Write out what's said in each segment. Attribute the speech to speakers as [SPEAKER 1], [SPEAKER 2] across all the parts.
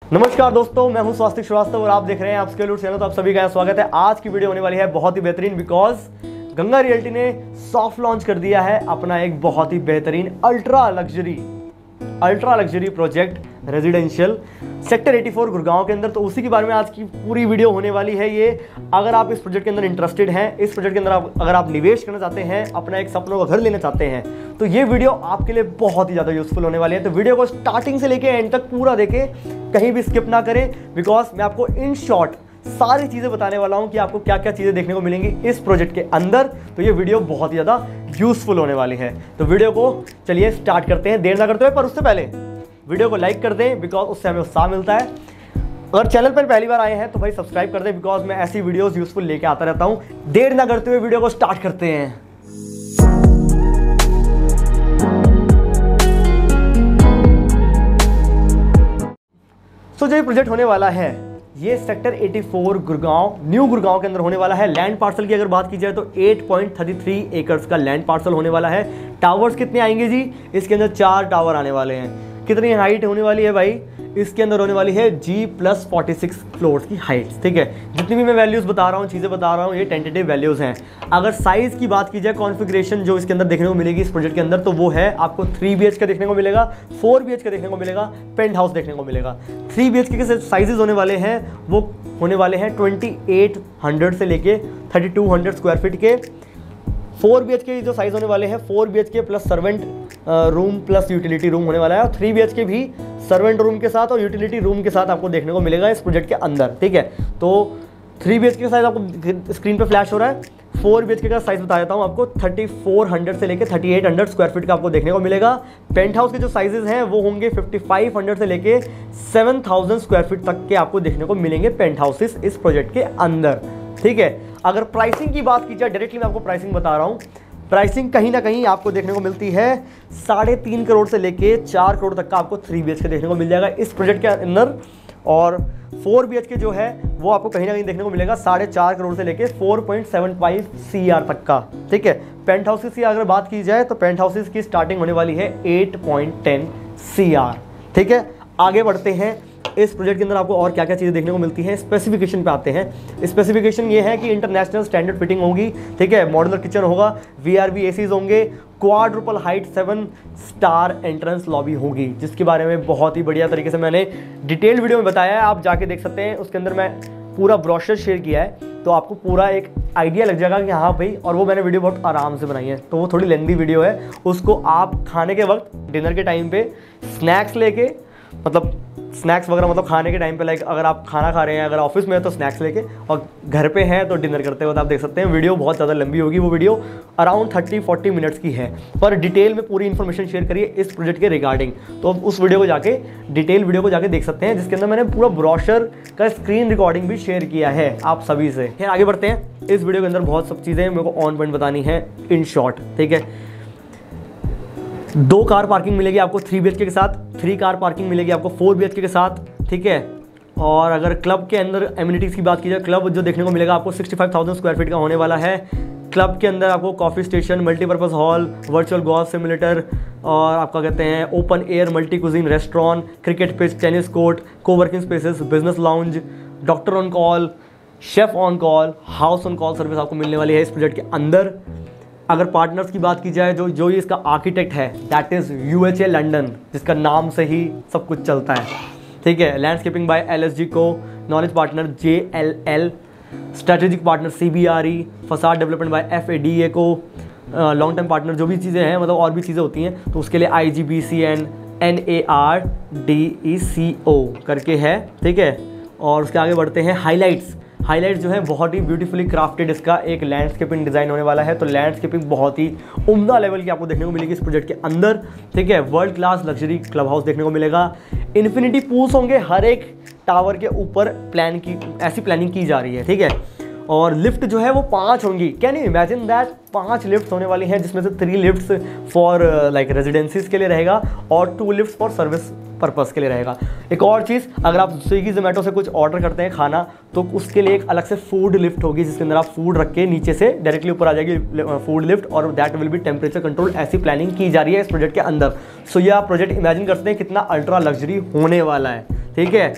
[SPEAKER 1] नमस्कार दोस्तों, मैं हूं स्वास्तिक श्रीवास्तव और आप देख रहे हैं आप स्केल चैनल। तो आप सभी का स्वागत है। आज की वीडियो होने वाली है बहुत ही बेहतरीन, बिकॉज गंगा रियल्टी ने सॉफ्ट लॉन्च कर दिया है अपना एक बहुत ही बेहतरीन ultra luxury project residential sector 84 Gurgaon के अंदर। तो उसी के बारे में आज की पूरी वीडियो होने वाली है। ये अगर आप इस प्रोजेक्ट के अंदर इंटरेस्टेड हैं, इस प्रोजेक्ट के अंदर अगर आप निवेश करना चाहते हैं, अपना एक सपनों का घर लेना चाहते हैं, तो ये वीडियो आपके लिए बहुत ही ज़्यादा यूजफुल होने वाली है। तो वीडियो को स्टार्टिंग से लेके एंड तक पूरा देखें, कहीं भी स्किप ना करें, बिकॉज मैं आपको इन शॉर्ट सारी चीज़ें बताने वाला हूं कि आपको क्या क्या चीज़ें देखने को मिलेंगी इस प्रोजेक्ट के अंदर। तो ये वीडियो बहुत ही ज़्यादा यूजफुल होने वाली है। तो वीडियो को चलिए स्टार्ट करते हैं, देर ना करते हुए। पर उससे पहले वीडियो को लाइक कर दें, बिकॉज उससे हमें उत्साह मिलता है। अगर चैनल पर पहली बार आए हैं तो भाई सब्सक्राइब कर दें, बिकॉज मैं ऐसी वीडियोस यूजफुल लेके आता रहता हूं। देर ना करते हुए वीडियो को स्टार्ट करते हैं। तो जो ये प्रोजेक्ट होने वाला है, ये सेक्टर 84 गुड़गांव, न्यू गुड़गांव के अंदर होने वाला है। लैंड पार्सल की अगर बात की जाए तो 8.33 एकर्स का लैंड पार्सल होने वाला है। टावर्स कितने आएंगे जी? इसके अंदर 4 टावर आने वाले हैं। कितनी हाइट होने वाली है भाई? इसके अंदर होने वाली है G+46 फ्लोर्स की हाइट। ठीक है, जितनी भी मैं वैल्यूज़ बता रहा हूँ, चीज़ें बता रहा हूँ, ये टेंटेटिव वैल्यूज़ हैं। अगर साइज़ की बात की जाए, कॉन्फ़िगरेशन जो इसके अंदर देखने को मिलेगी इस प्रोजेक्ट के अंदर, तो वो है आपको 3 BHK देखने को मिलेगा, 4 BHK देखने को मिलेगा, पेंट हाउस देखने को मिलेगा। 3 BHK के साइजेस होने वाले हैं, वो होने वाले हैं 2800 से लेके 3200 स्क्वायर फीट के। 4 BHK जो साइज़ होने वाले हैं, 4 BHK plus servant room plus utility room होने वाला है। और 3 BHK भी सर्वेंट रूम के साथ और यूटिलिटी रूम के साथ आपको देखने को मिलेगा इस प्रोजेक्ट के अंदर। ठीक है, तो 3 BHK का साइज़ आपको स्क्रीन पे फ्लैश हो रहा है। 4 BHK का साइज़ बता देता हूँ आपको, 3400 से लेके 3800 स्क्वायर फीट का आपको देखने को मिलेगा। पेंट हाउस के जो साइजेस हैं वो होंगे 5500 से लेके 7000 स्क्वायर फीट तक के आपको देखने को मिलेंगे पेंट हाउसेस इस प्रोजेक्ट के अंदर। ठीक है, अगर प्राइसिंग की बात की जाए, डायरेक्टली मैं आपको प्राइसिंग बता रहा हूँ। प्राइसिंग कहीं ना कहीं आपको देखने को मिलती है 3.5 करोड़ से लेके 4 करोड़ तक का आपको 3 BHK देखने को मिल जाएगा इस प्रोजेक्ट के अंदर। और 4 BHK जो है वो आपको कहीं ना कहीं देखने को मिलेगा 4.5 करोड़ से लेके 4.75 CR तक का। ठीक है, पेंट हाउसेस की अगर बात की जाए तो पेंट हाउसेस की स्टार्टिंग होने वाली है 8.10 CR। ठीक है, आगे बढ़ते हैं। इस प्रोजेक्ट के अंदर आपको और क्या क्या चीज़ें देखने को मिलती हैं, स्पेसिफिकेशन पे आते हैं। स्पेसिफिकेशन ये है कि इंटरनेशनल स्टैंडर्ड फिटिंग होगी। ठीक है, मॉड्यूलर किचन होगा, VRV ACs होंगे, quadruple height 7 star entrance lobby होगी, जिसके बारे में बहुत ही बढ़िया तरीके से मैंने डिटेल वीडियो में बताया है, आप जाके देख सकते हैं। उसके अंदर मैं पूरा ब्रोशर शेयर किया है, तो आपको पूरा एक आइडिया लग जाएगा कि हाँ भाई। और वो मैंने वीडियो बहुत आराम से बनाई है, तो वो थोड़ी लेंथी वीडियो है। उसको आप खाने के वक्त, डिनर के टाइम पे स्नैक्स लेके, मतलब स्नैक्स वगैरह, मतलब खाने के टाइम पे, लाइक अगर आप खाना खा रहे हैं, अगर ऑफिस में है तो स्नैक्स लेके, और घर पे हैं तो डिनर करते वक्त आप देख सकते हैं। वीडियो बहुत ज़्यादा लंबी होगी, वो वीडियो अराउंड 30-40 मिनट्स की है, पर डिटेल में पूरी इन्फॉर्मेशन शेयर करिए इस प्रोजेक्ट के रिगार्डिंग। तो उस वीडियो को जाके, डिटेल वीडियो को जाके देख सकते हैं, जिसके अंदर मैंने पूरा ब्रोशर का स्क्रीन रिकॉर्डिंग भी शेयर किया है आप सभी से। फिर आगे बढ़ते हैं। इस वीडियो के अंदर बहुत सब चीज़ें मेरे को ऑन पॉइंट बतानी है इन शॉर्ट। ठीक है, 2 कार पार्किंग मिलेगी आपको 3 BHK के साथ, 3 कार पार्किंग मिलेगी आपको 4 BHK के साथ। ठीक है, और अगर क्लब के अंदर एमिनिटीज़ की बात की जाए, क्लब जो देखने को मिलेगा आपको 65,000 स्क्वायर फीट का होने वाला है। क्लब के अंदर आपको coffee station, multipurpose hall, virtual golf simulator, और आपका कहते हैं open air multi cuisine restaurant, cricket pitch, tennis court, coworking spaces, business lounge, doctor on call, chef on call, house on call service आपको मिलने वाली है इस प्रोजेक्ट के अंदर। अगर पार्टनर्स की बात की जाए, जो इसका आर्किटेक्ट है, दैट इज़ UHA लंदन, जिसका नाम से ही सब कुछ चलता है। ठीक है, लैंडस्केपिंग बाय LSG को, knowledge partner JLL, strategic partner CBRE, facade development by FADA को, लॉन्ग टर्म पार्टनर जो भी चीज़ें हैं, मतलब और भी चीज़ें होती हैं, तो उसके लिए IGBCN NARDECO करके है। ठीक है, और उसके आगे बढ़ते हैं। हाईलाइट्स जो है बहुत ही ब्यूटीफुली क्राफ्टेड इसका एक लैंडस्केपिंग डिज़ाइन होने वाला है। तो लैंडस्केपिंग बहुत ही उम्दा लेवल की आपको देखने को मिलेगी इस प्रोजेक्ट के अंदर। ठीक है, world class luxury club house देखने को मिलेगा। इन्फिनिटी पूल्स होंगे हर एक टावर के ऊपर, ऐसी प्लानिंग की जा रही है। ठीक है, और लिफ्ट जो है वो 5 होंगी। Can you imagine that, 5 lift होने वाली हैं, जिसमें से 3 लिफ्ट्स फॉर लाइक रेजिडेंसीज के लिए रहेगा और 2 लिफ्ट्स फॉर सर्विस पर्पस के लिए रहेगा। एक और चीज़, अगर आप स्विगी जोमेटो से कुछ ऑर्डर करते हैं खाना, तो उसके लिए एक अलग से फूड लिफ्ट होगी, जिसके अंदर आप फूड रख के नीचे से डायरेक्टली ऊपर आ जाएगी फूड लिफ्ट, और that will be temperature control. ऐसी प्लानिंग की जा रही है इस प्रोजेक्ट के अंदर। सो ये आप प्रोजेक्ट इमेजिन कर सकते हैं कितना अल्ट्रा लग्जरी होने वाला है। ठीक है,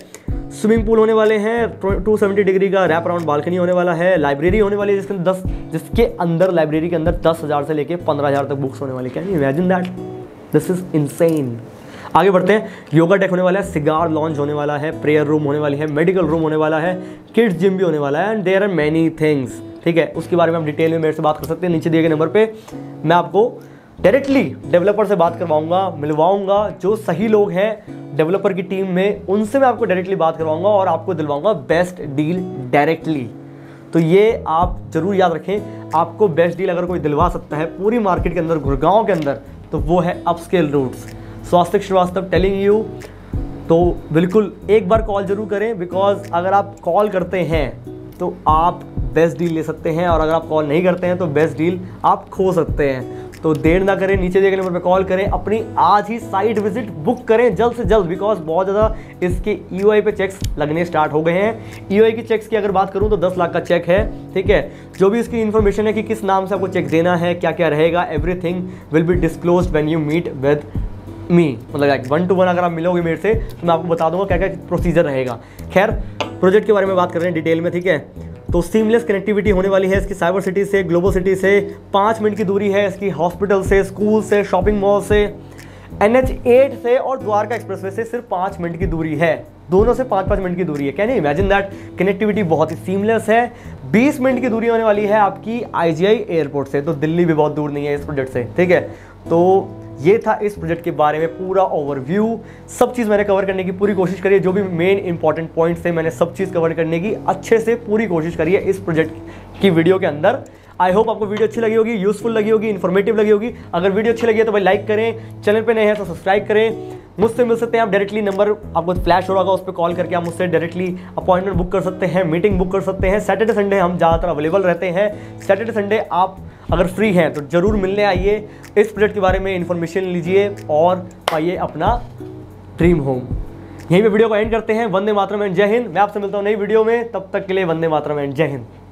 [SPEAKER 1] स्विमिंग पूल होने वाले हैं, 270 डिग्री का रैप अराउंड बालकनी होने वाला है, लाइब्रेरी होने वाली है जिसके अंदर लाइब्रेरी के अंदर 10,000 से लेके 15,000 तक बुक्स होने वाली। Can you imagine that? This is insane. आगे बढ़ते हैं। योगा डेक होने वाला है, सिगार लॉन्च होने वाला है, प्रेयर रूम होने वाली है, मेडिकल रूम होने वाला है, किड्स जिम भी होने वाला है, and there are many things. ठीक है, उसके बारे में आप डिटेल में मेरे से बात कर सकते हैं। नीचे दिए गए नंबर पे मैं आपको डायरेक्टली डेवलपर से बात करवाऊंगा, मिलवाऊंगा। जो सही लोग हैं डेवलपर की टीम में, उनसे मैं आपको डायरेक्टली बात करवाऊंगा और आपको दिलवाऊंगा बेस्ट डील डायरेक्टली। तो ये आप जरूर याद रखें, आपको बेस्ट डील अगर कोई दिलवा सकता है पूरी मार्केट के अंदर, गुड़गांव के अंदर, तो वो है upscale roots. Swastik Shrivastava telling you. तो बिल्कुल एक बार कॉल जरूर करें, बिकॉज अगर आप कॉल करते हैं तो आप बेस्ट डील ले सकते हैं, और अगर आप कॉल नहीं करते हैं तो बेस्ट डील आप खो सकते हैं। तो देर ना करें, नीचे दिए गए नंबर पे कॉल करें, अपनी आज ही साइट विजिट बुक करें जल्द से जल्द, बिकॉज बहुत ज़्यादा इसके EOI पे चेक्स लगने स्टार्ट हो गए हैं। EOI की चेक्स की अगर बात करूं तो 10 लाख का चेक है। ठीक है, जो भी इसकी इन्फॉर्मेशन है कि किस नाम से आपको चेक देना है, क्या क्या रहेगा, everything will be disclosed when you meet with me. मतलब 1 to 1 अगर आप मिलोगे मेरे से तो मैं आपको बता दूंगा क्या क्या प्रोसीजर रहेगा। खैर, प्रोजेक्ट के बारे में बात कर रहे हैं डिटेल में। ठीक है, तो सीमलेस कनेक्टिविटी होने वाली है इसकी साइबर सिटी से, ग्लोबल सिटी से 5 मिनट की दूरी है इसकी, हॉस्पिटल से, स्कूल से, शॉपिंग मॉल से, NH8 से और द्वारका एक्सप्रेसवे से सिर्फ 5 मिनट की दूरी है। दोनों से 5-5 मिनट की दूरी है। Can you imagine that? Connectivity बहुत ही सीमलेस है। 20 मिनट की दूरी होने वाली है आपकी IGI एयरपोर्ट से, तो दिल्ली भी बहुत दूर नहीं है इस प्रोजेक्ट से। ठीक है, तो ये था इस प्रोजेक्ट के बारे में पूरा ओवरव्यू। सब चीज़ मैंने कवर करने की पूरी कोशिश करी है, जो भी मेन इंपॉर्टेंट पॉइंट्स थे मैंने सब चीज़ कवर करने की अच्छे से पूरी कोशिश करी है इस प्रोजेक्ट की वीडियो के अंदर। आई होप आपको वीडियो अच्छी लगी होगी, यूजफुल लगी होगी, इन्फॉर्मेटिव लगी होगी। अगर वीडियो अच्छी लगी है तो भाई लाइक करें, चैनल पे नए हैं तो सब्सक्राइब करें। मुझसे मिल सकते हैं आप डायरेक्टली, नंबर आपको फ्लैश हो रहा होगा, उस पर कॉल करके आप मुझसे डायरेक्टली अपॉइंटमेंट बुक कर सकते हैं, मीटिंग बुक कर सकते हैं। सैटरडे संडे हम ज़्यादातर अवेलेबल रहते हैं। सैटरडे संडे आप अगर फ्री हैं तो ज़रूर मिलने आइए, इस प्रोजेक्ट के बारे में इन्फॉर्मेशन लीजिए और पाइए अपना ड्रीम होम। यहीं पे वीडियो को एंड करते हैं। वंदे मातरम एंड जय हिंद। मैं आपसे मिलता हूँ नई वीडियो में, तब तक के लिए वंदे मातरम एंड जय हिंद।